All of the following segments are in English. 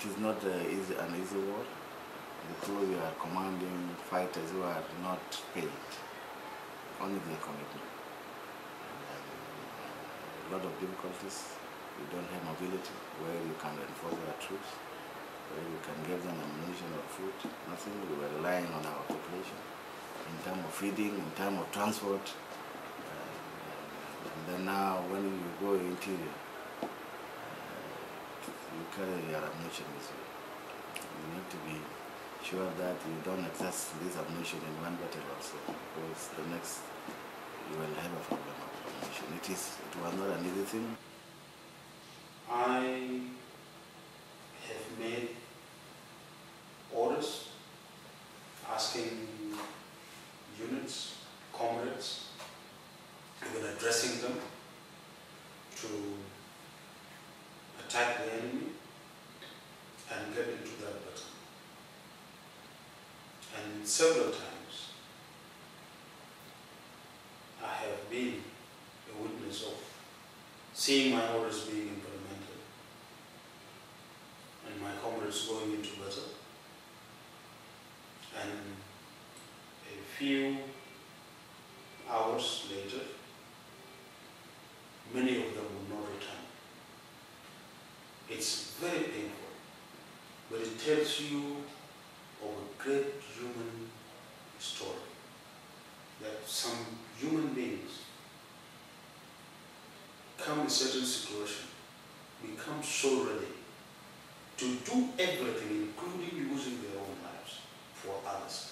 is not an easy war, because you are commanding fighters who are not paid, only their commitment. A lot of difficulties. You don't have mobility where you can reinforce your troops, where you can give them ammunition or food. Nothing. We were relying on our population in terms of feeding, in terms of transport. And then now when you go interior, you carry your ammunition with you. You need to be sure that you don't access this ammunition in one battle also, because the next you will have a problem of ammunition. It was not an easy thing. I have made orders asking units, comrades, even addressing them to attack the enemy and get into that battle. And several times I have been a witness of seeing my orders being implemented and my comrades going into battle, and a few hours later many of them will not return. It's very painful, but it tells you of a great human story, that some human beings come in a certain situation, become so ready to do everything, including losing their own lives for others.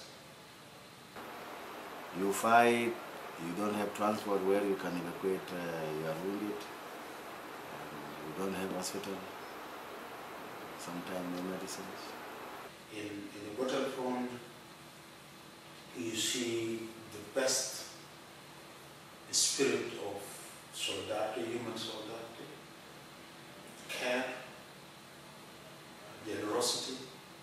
You fight, you don't have transport where you can evacuate your wounded, you don't have hospital, sometimes no medicines. In the battlefront, you see the best spirit of solidarity, human solidarity, care, generosity,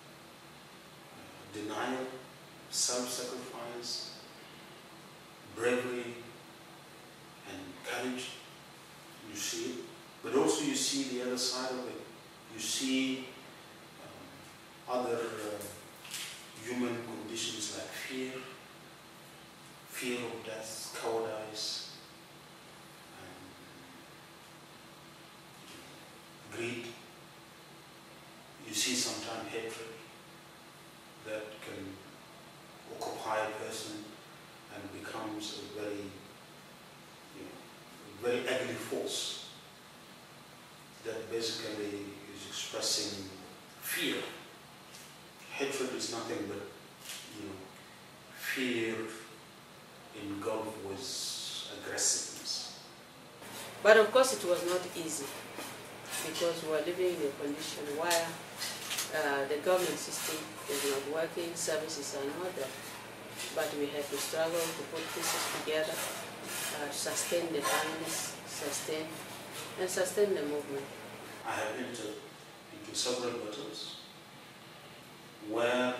denial, self-sacrifice, bravery, and courage. You see it, but also you see the other side of it. You see other human conditions like fear of death, cowardice, greed. You see sometimes hatred that can occupy a person and becomes a very ugly force that basically is expressing fear. Hatred is nothing but, fear engulfed with aggressiveness. But of course it was not easy, because we were living in a condition where the government system is not working, services are not there. But we have to struggle to put pieces together, sustain the families, sustain the movement. I have entered into several battles where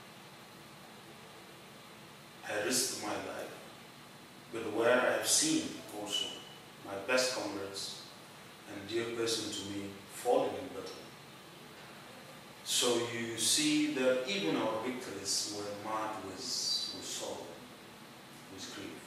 I risked my life, but where I have seen also my best comrades and dear person to me falling in battle. So you see that even our victories were marked with sorrow, with grief.